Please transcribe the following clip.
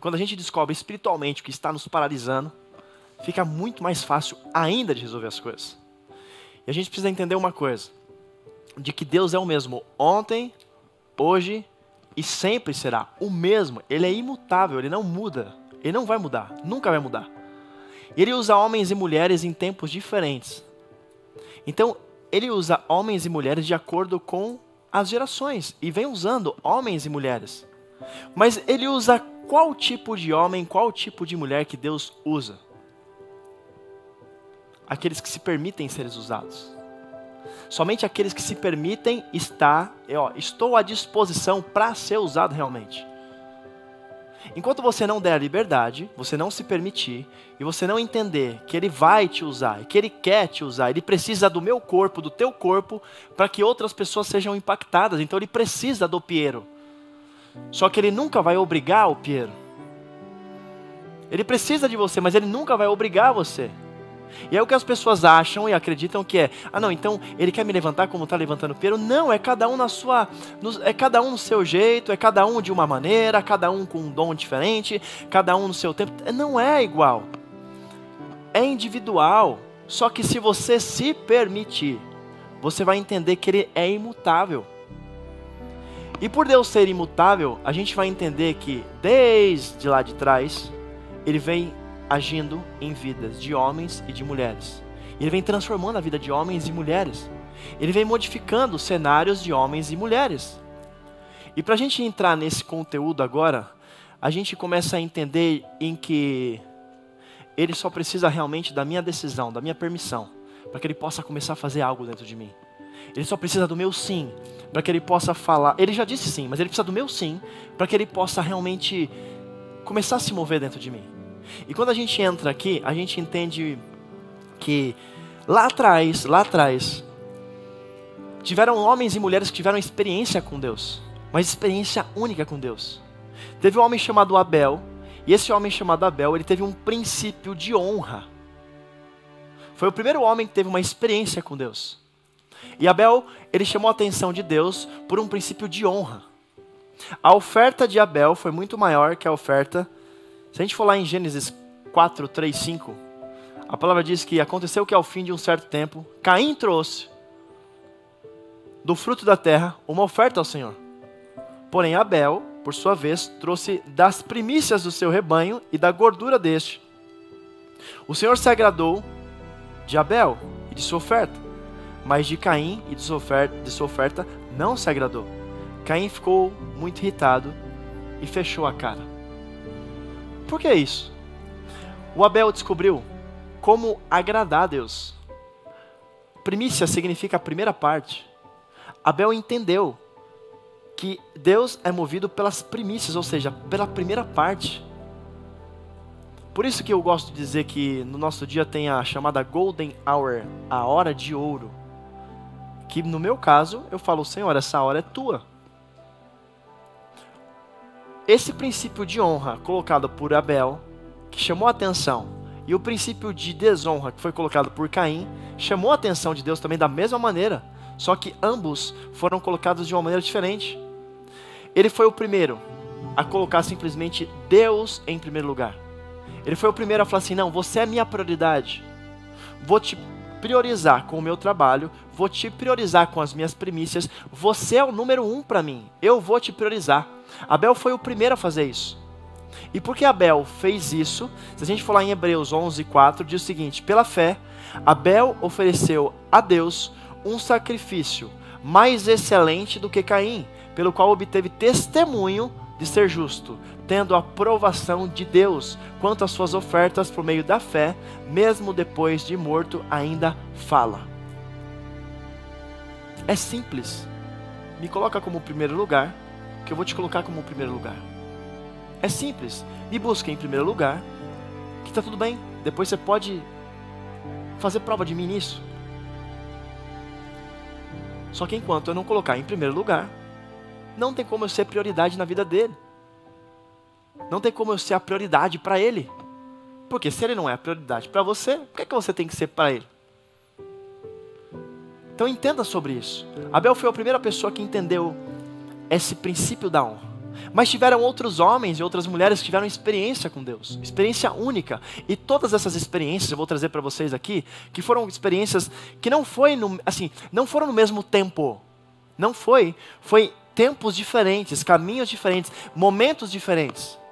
quando a gente descobre espiritualmente o que está nos paralisando, fica muito mais fácil ainda de resolver as coisas. E a gente precisa entender uma coisa, de que Deus é o mesmo ontem, hoje e sempre será o mesmo. Ele é imutável, ele não muda, ele não vai mudar, nunca vai mudar. Ele usa homens e mulheres em tempos diferentes. Então, ele usa homens e mulheres de acordo com as gerações, e vem usando homens e mulheres. Mas ele usa qual tipo de homem, qual tipo de mulher que Deus usa? Aqueles que se permitem ser usados. Somente aqueles que se permitem estou à disposição para ser usado realmente. Enquanto você não der a liberdade, você não se permitir, e você não entender que Ele vai te usar, que Ele quer te usar, Ele precisa do meu corpo, do teu corpo, para que outras pessoas sejam impactadas. Então Ele precisa do Piero. Só que Ele nunca vai obrigar o Piero. Ele precisa de você, mas Ele nunca vai obrigar você. E é o que as pessoas acham e acreditam que é, não, então Ele quer me levantar como está levantando o Piero. Não, é cada um é cada um no seu jeito, é cada um de uma maneira, cada um com um dom diferente, cada um no seu tempo. Não é igual. É individual. Só que se você se permitir, você vai entender que Ele é imutável. E por Deus ser imutável, a gente vai entender que desde lá de trás, Ele vem agindo em vidas de homens e de mulheres. Ele vem transformando a vida de homens e mulheres. Ele vem modificando cenários de homens e mulheres. E para a gente entrar nesse conteúdo agora, a gente começa a entender em que Ele só precisa realmente da minha decisão, da minha permissão, para que Ele possa começar a fazer algo dentro de mim. Ele só precisa do meu sim, para que Ele possa falar. Ele já disse sim, mas Ele precisa do meu sim, para que Ele possa realmente começar a se mover dentro de mim. E quando a gente entra aqui, a gente entende que lá atrás, tiveram homens e mulheres que tiveram experiência com Deus, mas experiência única com Deus. Teve um homem chamado Abel, e esse homem chamado Abel, ele teve um princípio de honra. Foi o primeiro homem que teve uma experiência com Deus. E Abel, ele chamou a atenção de Deus por um princípio de honra. A oferta de Abel foi muito maior que a oferta. Se a gente for lá em Gênesis 4, 3, 5, a palavra diz que aconteceu que ao fim de um certo tempo, Caim trouxe do fruto da terra uma oferta ao Senhor. Porém Abel, por sua vez, trouxe das primícias do seu rebanho e da gordura deste. O Senhor se agradou de Abel e de sua oferta, mas de Caim e de sua oferta não se agradou. Caim ficou muito irritado e fechou a cara. Por que isso? O Abel descobriu como agradar a Deus. Primícia significa a primeira parte. Abel entendeu que Deus é movido pelas primícias, ou seja, pela primeira parte. Por isso que eu gosto de dizer que no nosso dia tem a chamada Golden Hour, a hora de ouro. Que no meu caso, eu falo, Senhor, essa hora é tua. Esse princípio de honra colocado por Abel, que chamou a atenção, e o princípio de desonra que foi colocado por Caim, chamou a atenção de Deus também da mesma maneira, só que ambos foram colocados de uma maneira diferente. Ele foi o primeiro a colocar simplesmente Deus em primeiro lugar. Ele foi o primeiro a falar assim, não, você é minha prioridade, vou te priorizar com o meu trabalho, vou te priorizar com as minhas primícias, você é o número 1 para mim, eu vou te priorizar. Abel foi o primeiro a fazer isso. E porque Abel fez isso, se a gente for lá em Hebreus 11:4, diz o seguinte, pela fé, Abel ofereceu a Deus um sacrifício mais excelente do que Caim, pelo qual obteve testemunho de ser justo, tendo a aprovação de Deus quanto às suas ofertas por meio da fé, mesmo depois de morto ainda fala. É simples. Me coloca como primeiro lugar, que eu vou te colocar como primeiro lugar. É simples. Me busca em primeiro lugar, que está tudo bem. Depois você pode fazer prova de mim nisso. Só que enquanto eu não colocar em primeiro lugar, não tem como eu ser prioridade na vida dele. Não tem como eu ser a prioridade para ele. Porque se ele não é a prioridade para você, por que você tem que ser para ele? Então entenda sobre isso. Abel foi a primeira pessoa que entendeu esse princípio da honra. Mas tiveram outros homens e outras mulheres que tiveram experiência com Deus, experiência única. E todas essas experiências, eu vou trazer para vocês aqui, que foram experiências que não foram no mesmo tempo. Não foi tempos diferentes, caminhos diferentes, momentos diferentes.